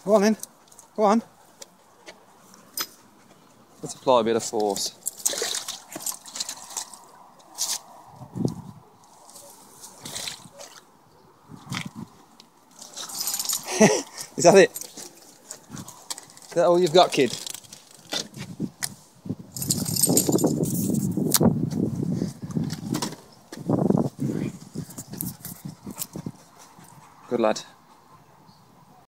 Go on then. Go on. Let's apply a bit of force. Is that it? Is that all you've got, kid? Good lad.